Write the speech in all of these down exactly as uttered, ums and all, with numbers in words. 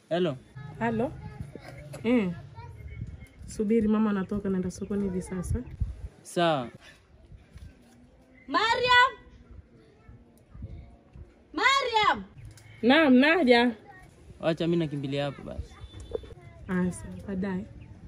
Hello. Hello. Mm. Subiri mama anatoka naenda sokoni hivi sasa. Sawa. Mariam. Mariam. Naam, naja. Acha mimi nakimbilia hapo basi. Ah, sawa, baadaye.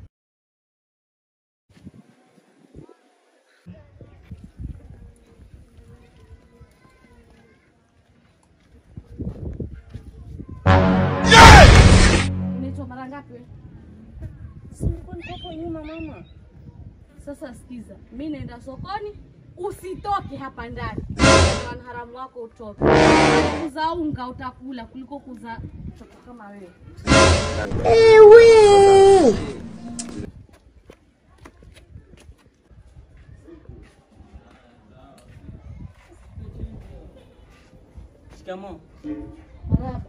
Unaitwa mara ngapi wewe? Sokoni hapo nyuma mama. Sasa sikiza, mimi naenda sokoni, usitoke hapa ndani. Kwa haramu wako utoke. Kuza unga utakula kuliko kuza mtoto kama wewe. Ewe! Shikamoo. Marhaba.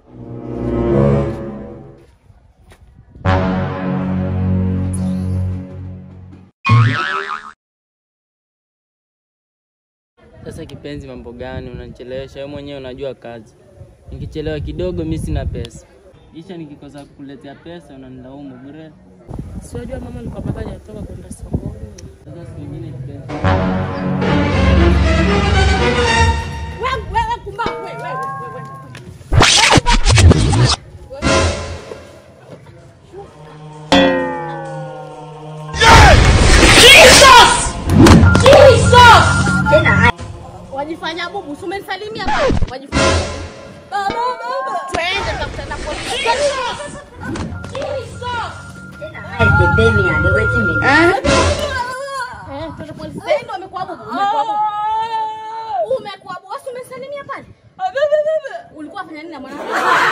Sasa kipenzi, mambo gani unanichelewesha? Wewe mwenyewe unajua kazi. Nikichelewa kidogo mimi sina pesa. Kisha nikikosa kukuletea pesa unanilaumu bure. Si unajua mama alikuwa pataje kutoka kwenda sokoni. Sasa siku nyingine kipenzi. Wewe wewe kumba wewe wewe wewe. Jesus! Jesus! Tena Wajifanya bubu, umenisalimia baba. Wajifanya baba baba. Twende tukutana kwa Jesus. tena hai pembeni ya niwete mimi. Eh, tuende polisi. Ndio amekuwa bubu, umekuwa bubu. Umekuwa bubu, wewe umenisalimia pale. Ulikuwa unafanya nini na mwanangu?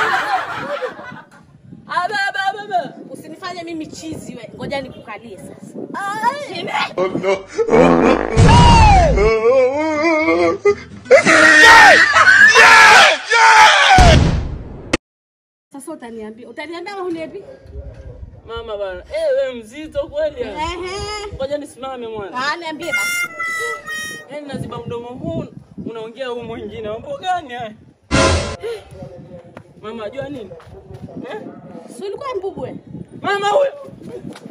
Baba baba. Usinifanye mimi chizi wewe. Ngoja nikukalie sasa. Oh no. Sasa utaniambia, utaniambia au huniambi? Mama bana, eh wewe mzito kweli? Ehe. Ngoja nisimame mwana. Ah, niambie basi. Yaani naziba mdomo huu, unaongea huu mwingine. Mambo gani haya? Mama, unajua nini? Eh? Si ulikuwa mbubu wewe? Mama huyo.